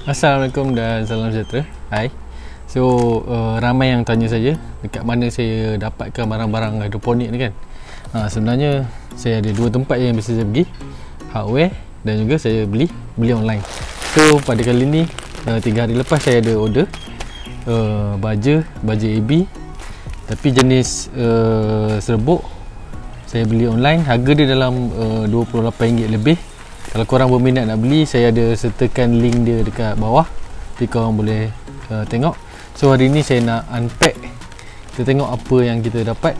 Assalamualaikum dan salam sejahtera. Hai. So ramai yang tanya saya dekat mana saya dapatkan barang-barang hidroponik ni kan. Sebenarnya saya ada dua tempat yang bisa saya pergi, hardware dan juga saya beli online. So pada kali ni 3 hari lepas saya ada order baja AB, tapi jenis serbuk. Saya beli online, harga dia dalam RM28 lebih. Kalau korang berminat nak beli, saya ada sertakan link dia dekat bawah, jadi korang boleh tengok. So hari ni saya nak unpack, kita tengok apa yang kita dapat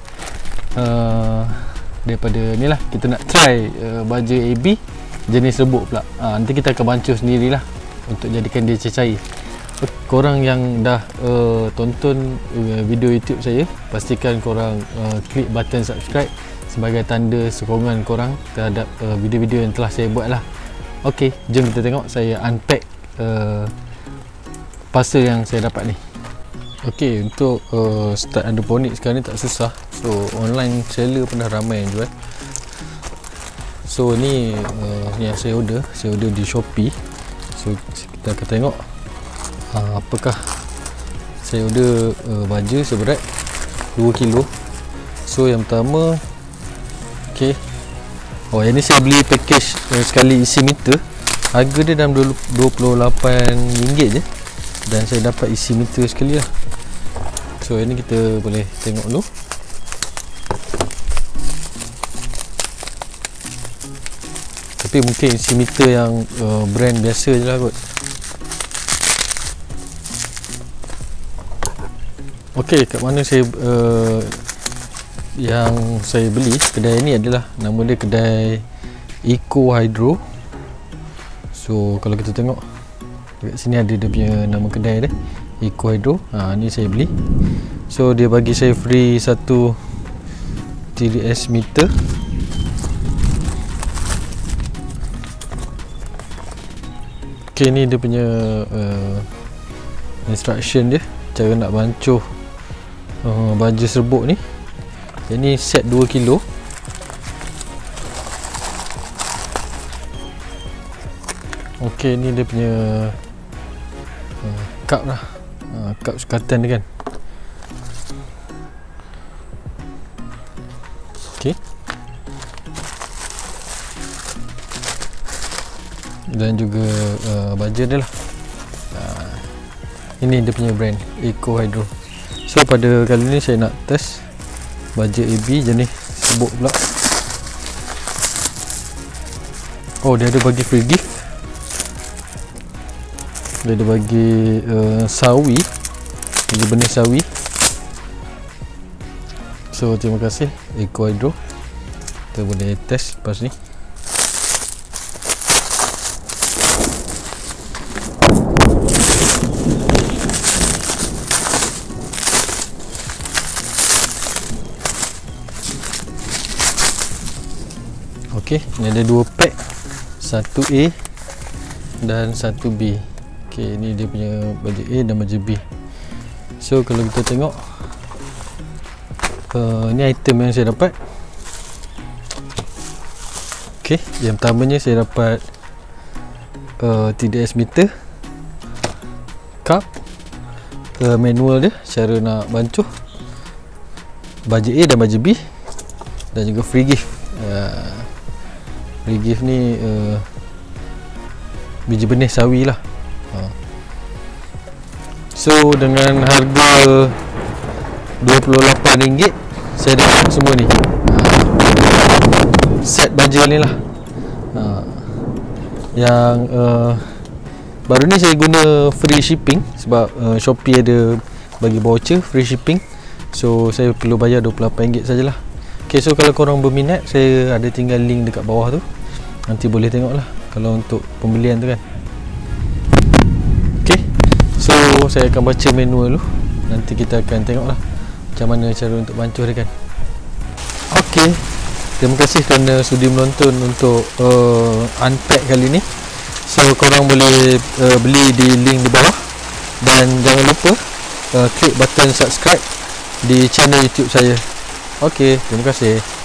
daripada ni lah. Kita nak try baja AB jenis serbuk pula. Nanti kita akan bancuh sendirilah untuk jadikan dia cair-cair. Korang yang dah tonton video YouTube saya, pastikan korang klik button subscribe sebagai tanda sokongan korang terhadap video-video yang telah saya buat lah. Ok, jom kita tengok saya unpack parcel yang saya dapat ni. Ok, untuk start hidroponik sekarang ni tak susah. So online seller pun dah ramai yang jual. So ni yang saya order di Shopee. So kita akan tengok apakah saya order baja seberat 2 kilo. So yang pertama, ok, yang ni saya beli package sekali isi meter. Harga dia dalam RM28 je, dan saya dapat isi meter sekali lah. So yang ni kita boleh tengok dulu. Tapi mungkin isi meter yang brand biasa je lah kot. Ok, kat mana saya yang saya beli, kedai ni adalah, nama dia kedai Eco Hydro. So kalau kita tengok dekat sini ada dia punya nama kedai dia, Eco Hydro. Ni saya beli. So dia bagi saya free satu TDS meter. Ok, ni dia punya instruction dia, cara nak bancuh baja serbuk ni. Ini set 2 kilo. Ok, ni dia punya cup lah, cup sukatan dia kan. Ok, dan juga baja dia lah. Ini dia punya brand Eco Hydro. So pada kali ni saya nak test baja AB jenis serbuk pula. Dia ada bagi free gift. Dia ada bagi sawi, bagi benih sawi. So terima kasih Eco Hydro. Kita boleh test lepas ni. Ok, ni ada 2 pack, 1A dan 1B. Ok, ni dia punya baja A dan baja B. So kalau kita tengok, ni item yang saya dapat. Ok, yang pertamanya saya dapat TDS meter, cup, manual dia, cara nak bancuh baja A dan baja B, dan juga free gift. Free gift ni biji benih sawi lah. So dengan harga RM28 saya dapat semua ni, set baja ni lah. Yang baru ni saya guna free shipping sebab Shopee ada bagi voucher free shipping. So saya perlu bayar RM28 sajalah. Ok, so kalau korang berminat, saya ada tinggal link dekat bawah tu, nanti boleh tengok lah kalau untuk pembelian tu kan. Ok, so saya akan baca manual dulu, nanti kita akan tengok lah macam mana cara untuk bancuh dia kan. Ok, terima kasih kerana sudi menonton untuk unpack kali ni. So korang boleh beli di link di bawah, dan jangan lupa klik button subscribe di channel YouTube saya. Ok, terima kasih.